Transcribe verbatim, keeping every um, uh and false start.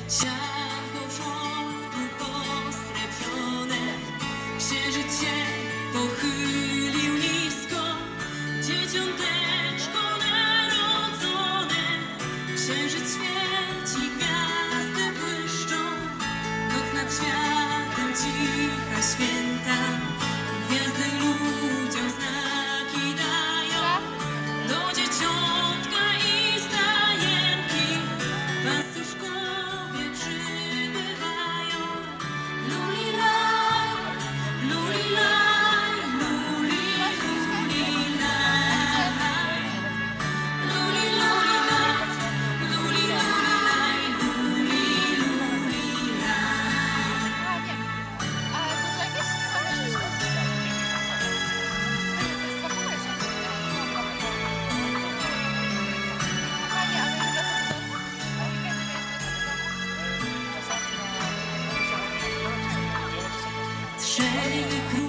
Sianko wrzątku posrebrone, księżyc się pochylił nisko, dzieciąteczko narodzone. Księżyc świeci, gwiazdy błyszczą, noc nad światem cicha, święta. Gwiazdy ludziom znaki dają, do dzieciątka i stajenki pastuszkowie przybywają. Lulilaj, lulilaj, luli, lulilaj. Luli, lulilaj, luli, lulilaj, luli, lulilaj. A to jakieś same rzeczy? Fajnie, ale nie wracamy do domu. A weekendy mieliśmy wracać do domu? Trzej król